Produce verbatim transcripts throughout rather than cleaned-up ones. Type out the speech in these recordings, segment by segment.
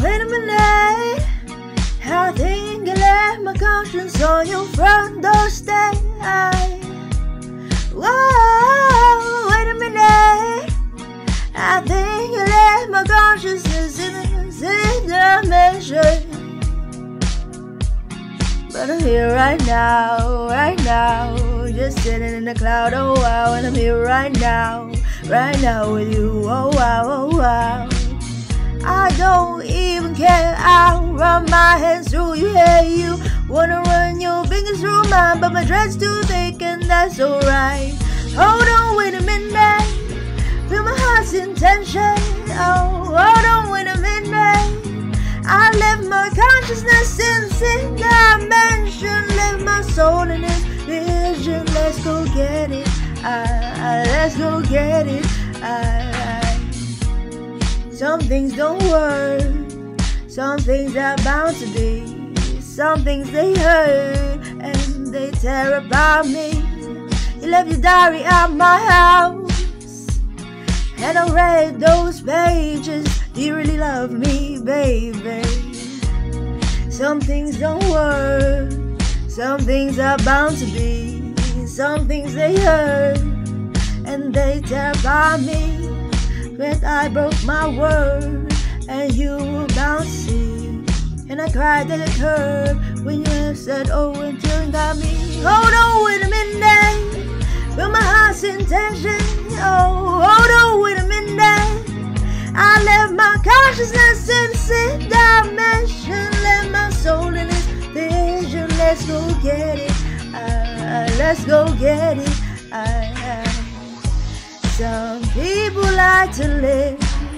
Wait a minute, I think I left my conscience on your front doorstep. Whoa, wait a minute, I think I left my consciousness in the same dimension. But I'm here right now, right now, just sitting in the cloud, oh wow. And I'm here right now, right now with you, oh wow, oh wow. I don't even care, I'll run my hands through your hair. You wanna run your fingers through mine, but my dread's too thick and that's alright. Hold on, wait a minute, feel my heart's intention. Oh, hold on, wait a minute, I left my consciousness in sin dimension, left my soul in this vision. Let's go get it, I, I, let's go get it. I, I. Some things don't work, some things are bound to be. Some things they hurt and they tear apart me. You left your diary at my house, and I read those pages. Do you really love me, baby? Some things don't work, some things are bound to be. Some things they hurt and they tear apart me. But I broke my word and you were bound to see. And I cried at the curb when you have said oh until you got me. Hold on, wait a minute, feel my heart's intention. Oh, hold on, wait a minute, I left my consciousness in the same dimension, left my soul in this vision. Let's go get it, uh, let's go get it. uh, uh. Some people like to live,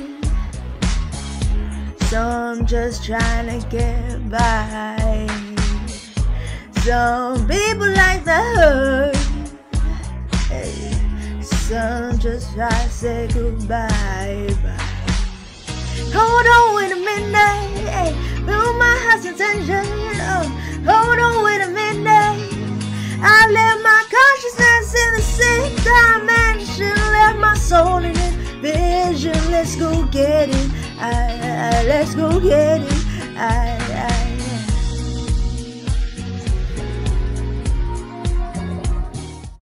some just trying to get by. Some people like the hurt, hey. Some just try to say goodbye. Bye. Hold on, wait a minute, hey. Feel my heart's intention. Oh, hold on, wait a minute, I left my consciousness in the same dimension, left my soul in this vision. Let's go get it, I, I, let's go get it. I,